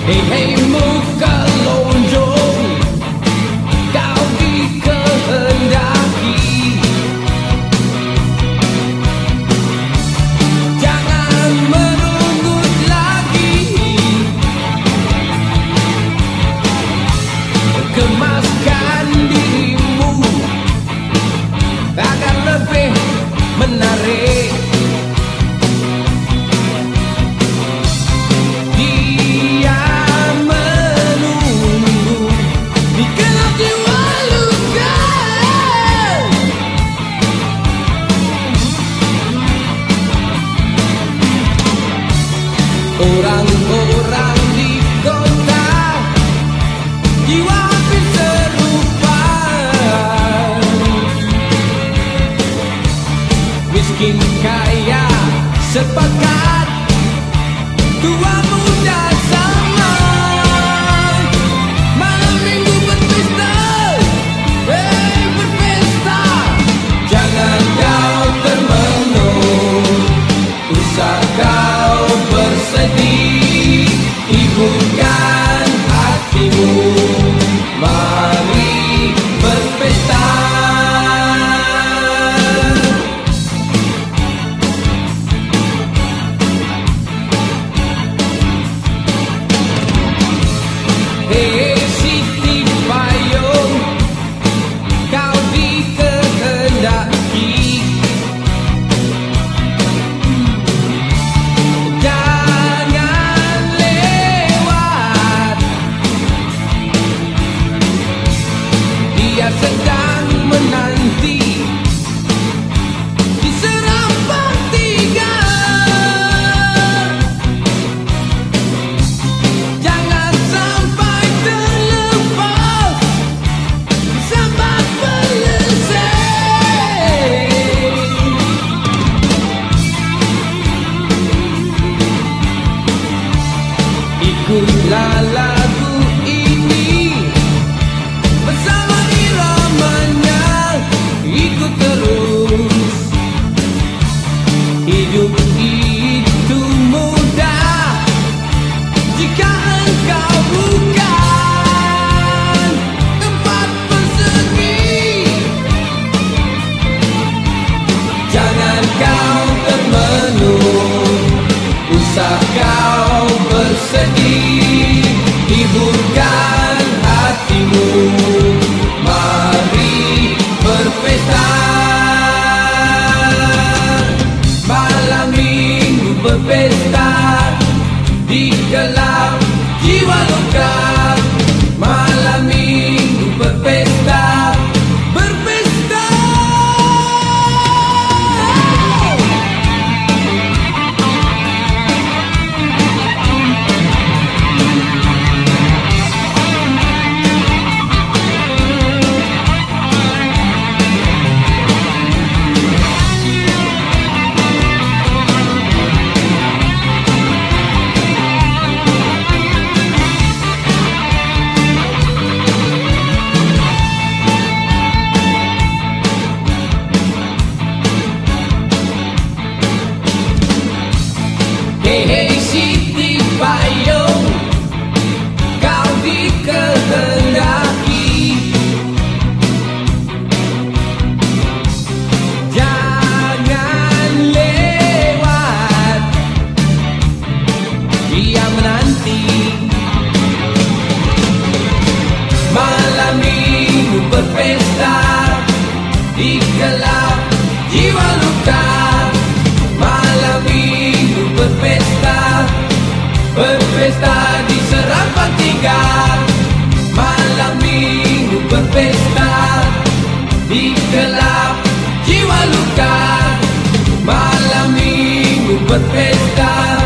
Hei hei muka lonjong, kau dikehendaki. Jangan merungut lagi, kemaskan dirimu agar lebih menarik. Orang-orang di kota jiwa hampir serupa, miskin kaya sepakat, tua muda sama. Malam minggu berpesta, berpesta. Jangan kau termenung, usah kau bersedih, hiburkan hatimu, mari berpesta. Hei Siti Payung, kau dikehendaki. Dia sedang menanti di Serampang 3. Jangan sampai terlepas sampai selesai. Ikutlah lagu ini bersama iramanya, ikut terus. Hidup itu mudah jika engkau bukan tempat persegi. Jangan kau termenung, usah kau bersedih, hiburkan hatimu, mari berpesta. Malam minggu berpesta di gelap jiwa luka. Malam minggu berpesta, berpesta. Hei hei Siti Payung, kau dikehendaki. Jangan lewat, dia menanti. Malam minggu berpesta di gelap jiwa luka. Malam minggu berpesta, berpesta di Serampang 3. Malam minggu berpesta di gelap jiwa luka. Malam minggu berpesta.